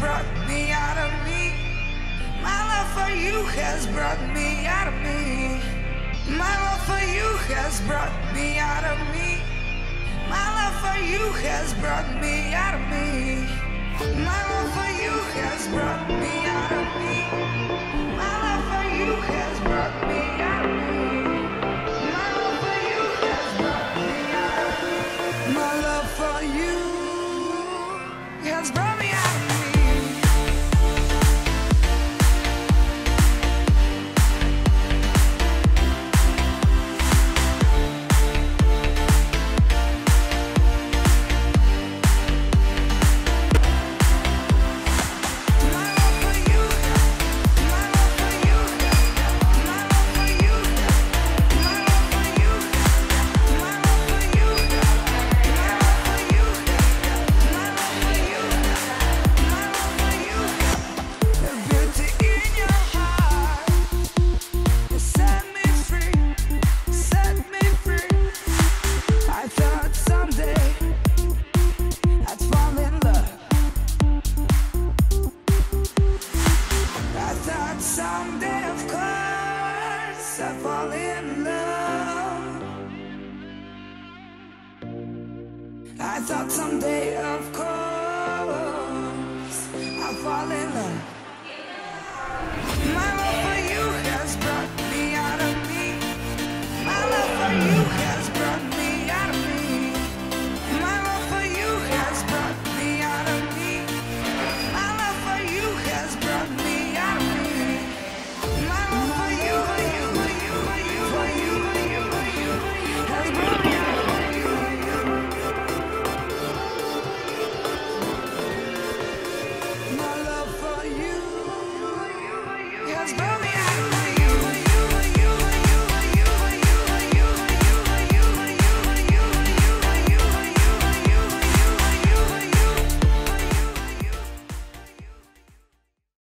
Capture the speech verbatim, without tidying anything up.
brought me out of me. My love for you has brought me out of me. My love for you has brought me out of me. My love for you has brought me out of me. My love for you has brought me out of me. My love for you has brought me out of me. My love for you has brought me out of me. My love for you has brought me out of me. Someday, of course, I fall in love. I thought someday, of course.